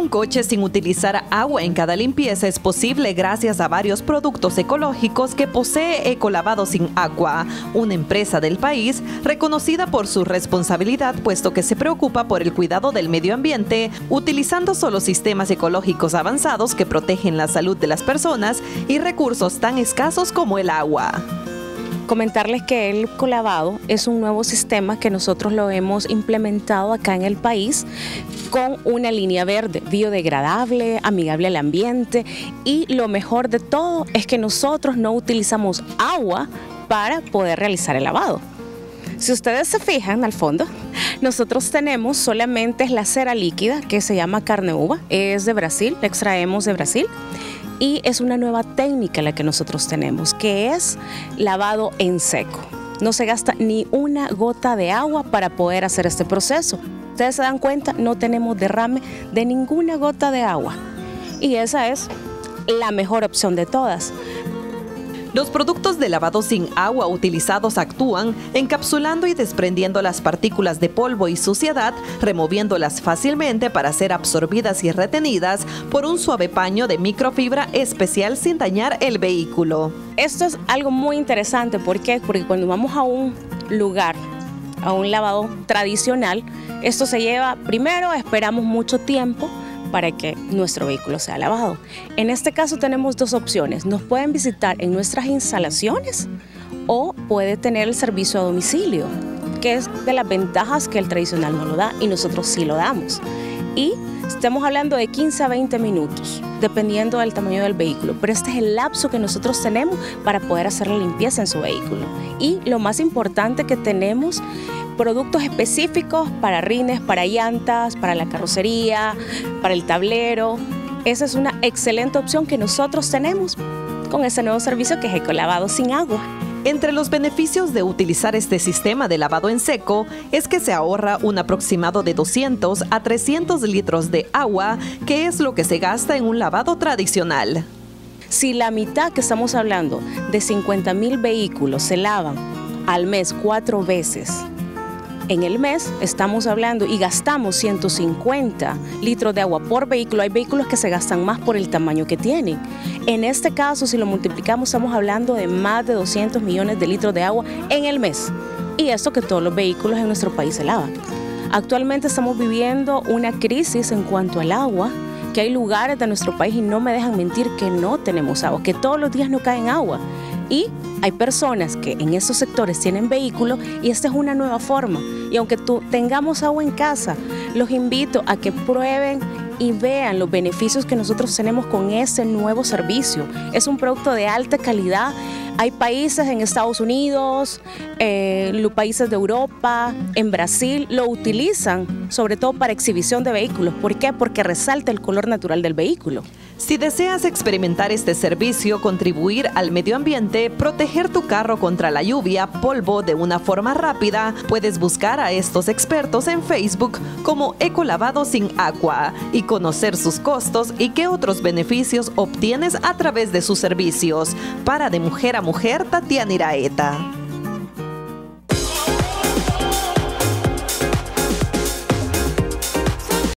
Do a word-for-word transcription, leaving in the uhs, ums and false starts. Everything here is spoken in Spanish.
un coche sin utilizar agua en cada limpieza es posible gracias a varios productos ecológicos que posee Ecolavado Sin Agua, una empresa del país reconocida por su responsabilidad, puesto que se preocupa por el cuidado del medio ambiente, utilizando solo sistemas ecológicos avanzados que protegen la salud de las personas y recursos tan escasos como el agua. Comentarles que el Ecolavado es un nuevo sistema que nosotros lo hemos implementado acá en el país con una línea verde, biodegradable, amigable al ambiente, y lo mejor de todo es que nosotros no utilizamos agua para poder realizar el lavado. Si ustedes se fijan al fondo, nosotros tenemos solamente la cera líquida que se llama carne uva, es de Brasil, la extraemos de Brasil. Y es una nueva técnica la que nosotros tenemos, que es lavado en seco. No se gasta ni una gota de agua para poder hacer este proceso. Ustedes se dan cuenta, no tenemos derrame de ninguna gota de agua. Y esa es la mejor opción de todas. Los productos de lavado sin agua utilizados actúan encapsulando y desprendiendo las partículas de polvo y suciedad, removiéndolas fácilmente para ser absorbidas y retenidas por un suave paño de microfibra especial sin dañar el vehículo. Esto es algo muy interesante, ¿por qué? Porque cuando vamos a un lugar, a un lavado tradicional, esto se lleva, primero esperamos mucho tiempo para que nuestro vehículo sea lavado. En este caso tenemos dos opciones, nos pueden visitar en nuestras instalaciones o puede tener el servicio a domicilio, que es de las ventajas que el tradicional no lo da y nosotros sí lo damos. Y estamos hablando de quince a veinte minutos, dependiendo del tamaño del vehículo, pero este es el lapso que nosotros tenemos para poder hacer la limpieza en su vehículo. Y lo más importante que tenemos, productos específicos para rines, para llantas, para la carrocería, para el tablero. Esa es una excelente opción que nosotros tenemos con ese nuevo servicio que es Ecolavado Sin Agua. Entre los beneficios de utilizar este sistema de lavado en seco es que se ahorra un aproximado de doscientos a trescientos litros de agua, que es lo que se gasta en un lavado tradicional. Si la mitad que estamos hablando de cincuenta mil vehículos se lavan al mes cuatro veces, en el mes estamos hablando y gastamos ciento cincuenta litros de agua por vehículo. Hay vehículos que se gastan más por el tamaño que tienen. En este caso, si lo multiplicamos, estamos hablando de más de doscientos millones de litros de agua en el mes. Y esto que todos los vehículos en nuestro país se lavan. Actualmente estamos viviendo una crisis en cuanto al agua, que hay lugares de nuestro país, y no me dejan mentir, que no tenemos agua, que todos los días no caen agua. Y hay personas que en esos sectores tienen vehículos y esta es una nueva forma. Y aunque tú tengamos agua en casa, los invito a que prueben y vean los beneficios que nosotros tenemos con ese nuevo servicio. Es un producto de alta calidad. Hay países en Estados Unidos, eh, los países de Europa, en Brasil, lo utilizan sobre todo para exhibición de vehículos. ¿Por qué? Porque resalta el color natural del vehículo. Si deseas experimentar este servicio, contribuir al medio ambiente, proteger tu carro contra la lluvia, polvo de una forma rápida, puedes buscar a estos expertos en Facebook como Ecolavado Sin Agua y conocer sus costos y qué otros beneficios obtienes a través de sus servicios. Para De Mujer a Mujer, Tatiana Iraeta.